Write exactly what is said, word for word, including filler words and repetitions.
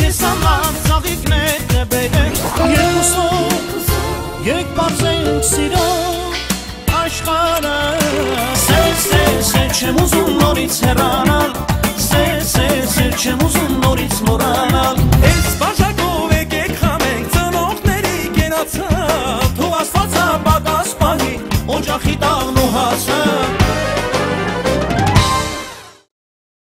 ես անլան ծաղիկներ նբերենք Երկուսով եկ բարձենք սիրո աշխարը Սեր, սեր, սեր չեմ ուզում նորից հեռանալ Սեր, սեր, սեր չեմ ուզում նորից մոռանալ Ես բաժակով եկեք խամենք ծնողների կենացավ Թող աստվածա պատաս պահի Օջախի տաղ